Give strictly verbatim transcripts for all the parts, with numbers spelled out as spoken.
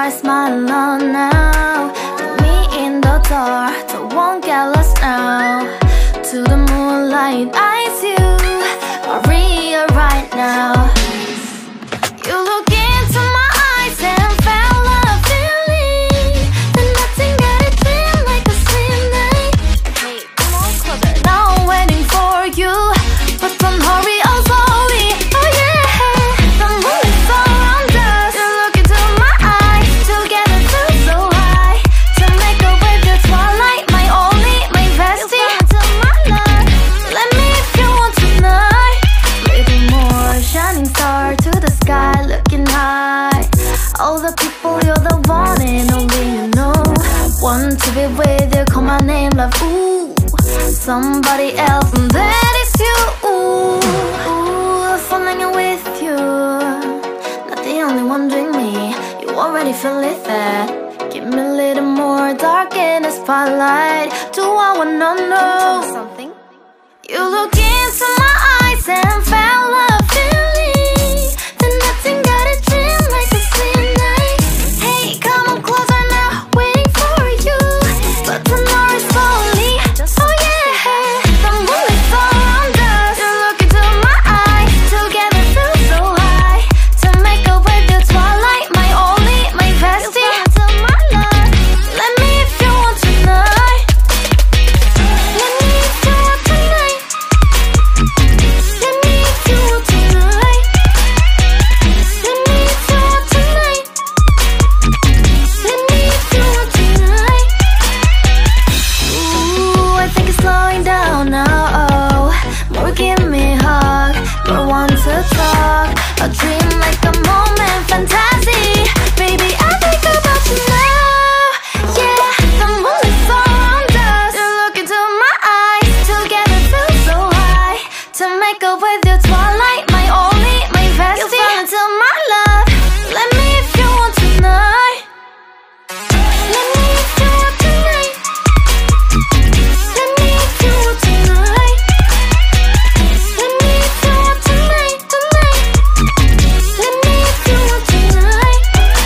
bright smile on now. Put me in the dark, don't won't get lost now. To the moonlight, eyes you are real right now. You look into my eyes and felt a feeling that nothing got it feel like a slim night. Hey, come on closer. Now I'm waiting for you, but don't hurry, oh slowly. Oh yeah, the moon is around us. You look into my eyes, together feel so high. To make a way the twilight, my only, my bestie. To my love, let me if you want tonight. Little more shining star to the sky, looking high. All the people, you're the one and only you know. Want to be with you, call my name, love, ooh. Somebody else, and that is you, ooh. Ooh, falling in with you. Not the only one doing me, you already feel it there. Give me a little more dark in the spotlight. Do I wanna know something? You look into my eyes and felt a feeling that nothing got a dream like a slim night. Hey, come on closer now, waiting for you, but the night is slowly. Oh yeah, the moon is around us. You look into my eyes, together feel so high. To make a way the twilight, my only, my bestie. To my love, let me if you want tonight. Let me if you want tonight. Let me if you want tonight. Let me if you want tonight. Let me if you want tonight. Ooh, I think it's slowing down now. Oh, more give me a hug, more want to talk. A dream like a moment, fantasy. Baby, I think about you now. Yeah, the moon is around us. You look into my eyes, together feel so high. To make a way the twilight, my only, my bestie. You fall into my love. Let me if you want tonight. Let me if you want tonight. Let me if you want tonight. Let me if you want tonight, tonight. Let me if you want tonight.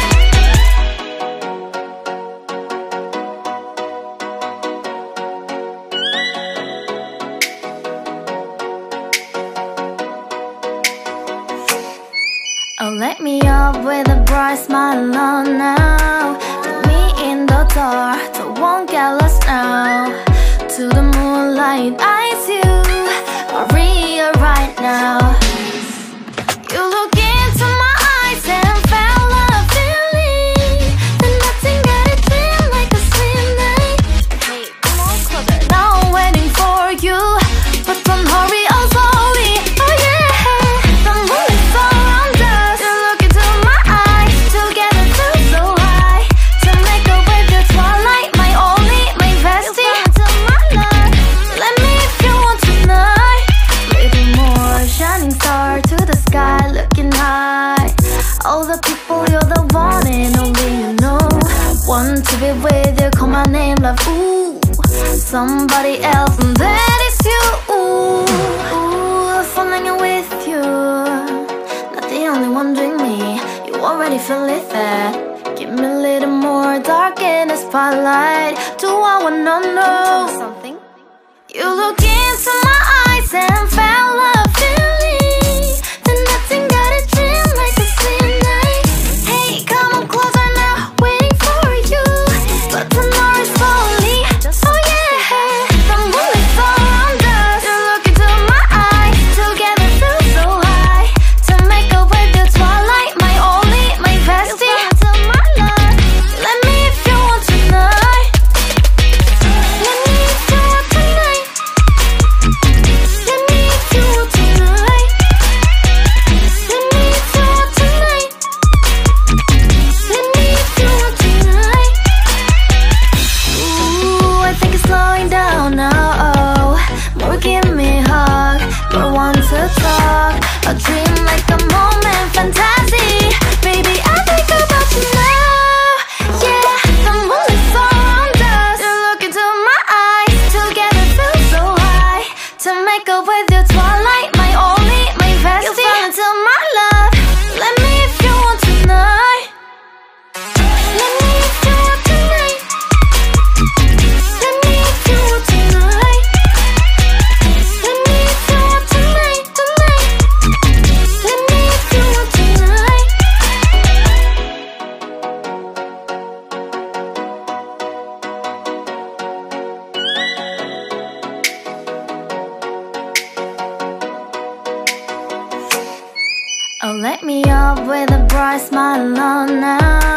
Oh, let me up with a bright smile on now. Put me in the dark, don't won't get lost now. To the moonlight, eyes you are real right now. You look into my eyes and felt a feeling that nothing got it feel like a slim night. Hey, come on closer. Now I'm waiting for you, but don't hurry, oh slowly. Oh yeah, the moon is around us. You look into my eyes, together feel so high. To make a way the twilight, my only, my bestie. To my love, let me if you want tonight. Little more shining star to the sky, looking high. All the people, you're the one and only you know. Want to be with you, call my name, love, ooh. Somebody else, and that is you, ooh. Ooh, falling in with you. Not the only one doing me, you already feel it there. Give me a little more dark in the spotlight. Do I wanna know something? You look into my eyes and felt a feeling that nothing got a dream like a slim night. Hey, come on closer now, waiting for you, but the night is slowly. Oh yeah, the moon is around us. You look into my eyes, together feel so high. To make a way the twilight, my only, my bestie. To my love, let me if you want tonight. Let me if you want tonight. Let me if up with a bright smile on now.